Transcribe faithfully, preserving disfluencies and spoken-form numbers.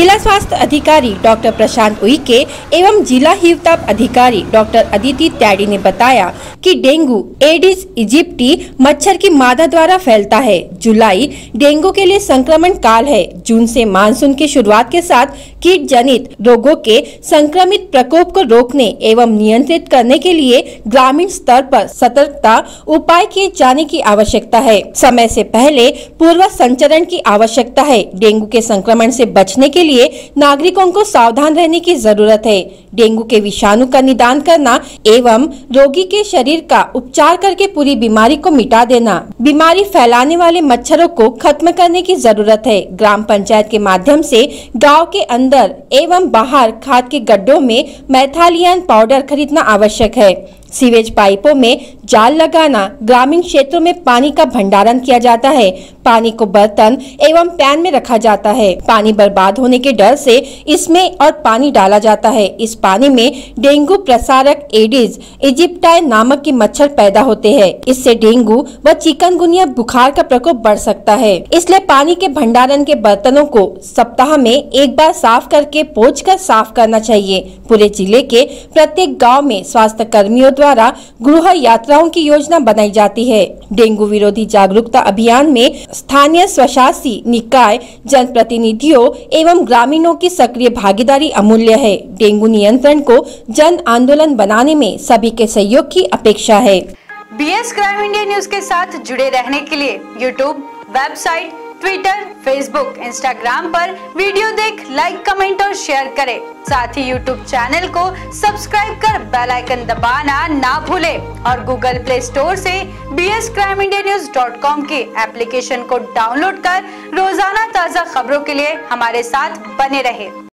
जिला स्वास्थ्य अधिकारी डॉक्टर प्रशांत उइके एवं जिला हिवताप अधिकारी डॉक्टर अदिति त्यागी ने बताया कि डेंगू एडिस इजिप्टी मच्छर की मादा द्वारा फैलता है। जुलाई डेंगू के लिए संक्रमण काल है। जून से मानसून की शुरुआत के साथ कीट जनित रोगों के संक्रमित प्रकोप को रोकने एवं नियंत्रित करने के लिए ग्रामीण स्तर पर सतर्कता उपाय किए जाने की आवश्यकता है। समय से पहले पूर्व संचरण की आवश्यकता है। डेंगू के संक्रमण से बचने के लिए नागरिकों को सावधान रहने की जरूरत है। डेंगू के विषाणु का निदान करना एवं रोगी के शरीर का उपचार करके पूरी बीमारी को मिटा देना। बीमारी फैलाने वाले मच्छरों को खत्म करने की जरूरत है। ग्राम पंचायत के माध्यम से गांव के अंदर एवं बाहर खाद के गड्ढों में मैथालियन पाउडर खरीदना आवश्यक है। सीवेज पाइपों में जाल लगाना। ग्रामीण क्षेत्रों में पानी का भंडारण किया जाता है। पानी को बर्तन एवं पैन में रखा जाता है। पानी बर्बाद होने के डर से इसमें और पानी डाला जाता है। इस पानी में डेंगू प्रसारक एडिस इजिप्टाई नामक के मच्छर पैदा होते हैं। इससे डेंगू व चिकनगुनिया बुखार का प्रकोप बढ़ सकता है। इसलिए पानी के भंडारण के बर्तनों को सप्ताह में एक बार साफ करके पोंछ कर साफ करना चाहिए। पूरे जिले के प्रत्येक गाँव में स्वास्थ्य कर्मियों द्वारा गृह यात्राओं की योजना बनाई जाती है। डेंगू विरोधी जागरूकता अभियान में स्थानीय स्वशासी निकाय, जनप्रतिनिधियों एवं ग्रामीणों की सक्रिय भागीदारी अमूल्य है। डेंगू नियंत्रण को जन आंदोलन बनाने में सभी के सहयोग की अपेक्षा है। बीएस क्राइम इंडिया न्यूज के साथ जुड़े रहने के लिए YouTube, website, Twitter, Facebook, Instagram पर वीडियो देख लाइक, कमेंट और शेयर करें। साथ ही यूट्यूब चैनल को सब्सक्राइब कर बेल आइकन दबाना ना भूलें और गूगल प्ले स्टोर से B S crime India news dot com के एप्लीकेशन को डाउनलोड कर रोजाना ताज़ा खबरों के लिए हमारे साथ बने रहें।